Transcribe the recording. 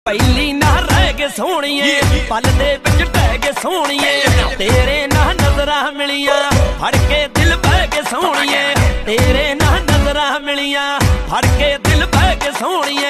पहली ना रह गए सोहणिए पल दे विच ढह गए सोहणिए तेरे ना नजरां मिलियां फड़ के दिल बह गए सोहणिए तेरे ना नजरां मिलियां फड़ के दिल बह गए सोहणिए